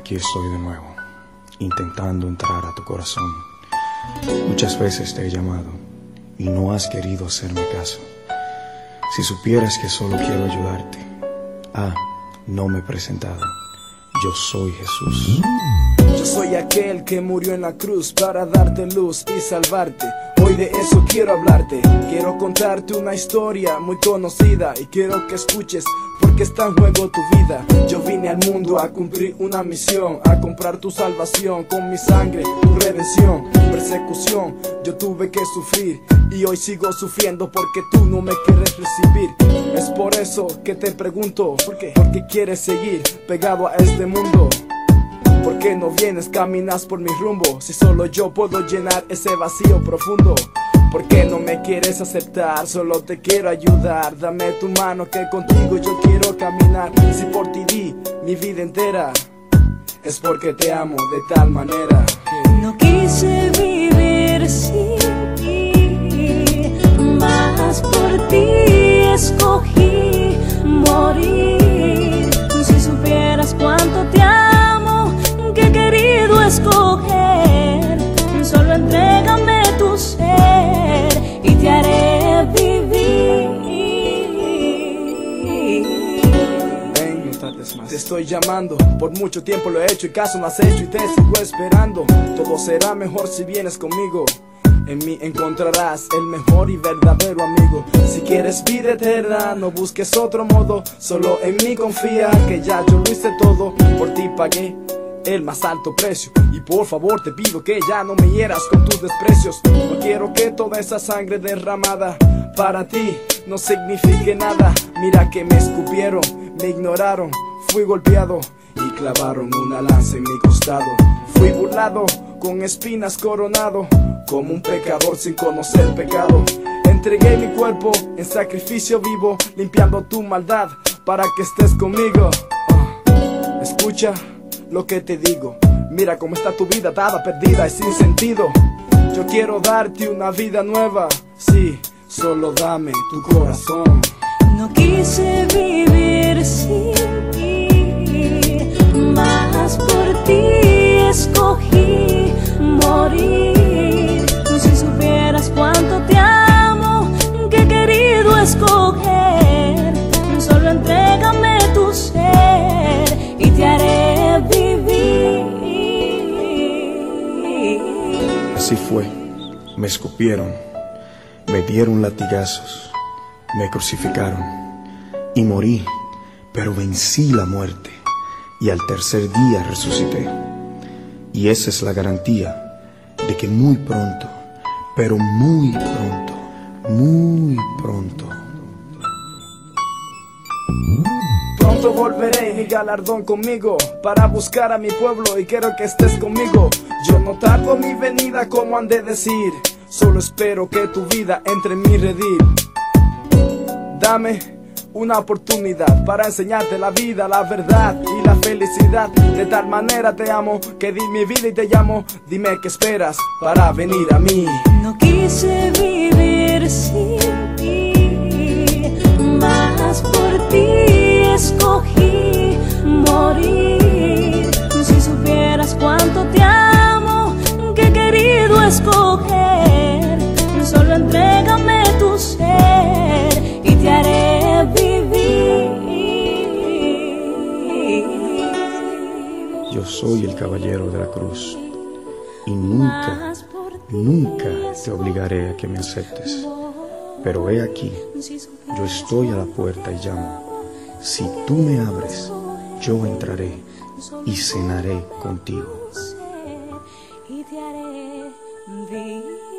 Aquí estoy de nuevo, intentando entrar a tu corazón. Muchas veces te he llamado y no has querido hacerme caso. Si supieras que solo quiero ayudarte. No me he presentado. Yo soy Jesús. Yo soy aquel que murió en la cruz para darte luz y salvarte. Hoy de eso quiero hablarte. Quiero contarte una historia muy conocida y quiero que escuches porque está en juego tu vida. Yo vine al mundo a cumplir una misión, a comprar tu salvación con mi sangre, tu redención. Persecución yo tuve que sufrir y hoy sigo sufriendo porque tú no me quieres recibir. Es por eso que te pregunto, ¿por qué? Porque quieres seguir pegado a este mundo. ¿Por qué no vienes, caminas por mi rumbo? Si solo yo puedo llenar ese vacío profundo. ¿Por qué no me quieres aceptar? Solo te quiero ayudar. Dame tu mano que contigo yo quiero caminar. Si por ti di mi vida entera, es porque te amo de tal manera que no quise vivir sin ti, mas por ti escogí morir. Si supieras cuánto te amo, que he querido escoger, solo entrégame tu ser y te haré vivir. Ven, no tardes más. Te estoy llamando, por mucho tiempo lo he hecho y caso no has hecho y te sigo esperando. Todo será mejor si vienes conmigo. En mí encontrarás el mejor y verdadero amigo. Si quieres vida eterna, no busques otro modo. Solo en mí confía, que ya yo lo hice todo. Por ti pagué el más alto precio y por favor te pido que ya no me hieras con tus desprecios. No quiero que toda esa sangre derramada para ti no signifique nada. Mira que me escupieron, me ignoraron, fui golpeado y clavaron una lanza en mi costado. Fui burlado, con espinas coronado, como un pecador sin conocer pecado. Entregué mi cuerpo en sacrificio vivo, limpiando tu maldad para que estés conmigo. Escucha lo que te digo. Mira cómo está tu vida atada, perdida y sin sentido. Yo quiero darte una vida nueva. Sí, solo dame tu corazón. No quise vivir sin ti, mas por ti escogí morir. Si supieras cuánto te amo, que he querido escoger, solo entrégame tu ser y te haré vivir. Así fue, me escupieron, me dieron latigazos, me crucificaron y morí, pero vencí la muerte y al tercer día resucité. Y esa es la garantía de que muy pronto, pero muy pronto, muy pronto, pronto volveré, mi galardón conmigo, para buscar a mi pueblo y quiero que estés conmigo. Yo no tardo mi venida como han de decir, solo espero que tu vida entre en mi redil. Dame una oportunidad para enseñarte la vida, la verdad y la felicidad. De tal manera te amo que di mi vida y te llamo. Dime qué esperas para venir a mí. No quise vivir sin ti, mas por ti escogí morir. Si supieras cuánto te amo, que he querido escoger, solo entrégame tu ser y te haré vivir. yo soy el caballero de la cruz y nunca, nunca te obligaré a que me aceptes. Pero he aquí, yo estoy a la puerta y llamo. Si tú me abres, yo entraré y cenaré contigo. Y te haré vivir.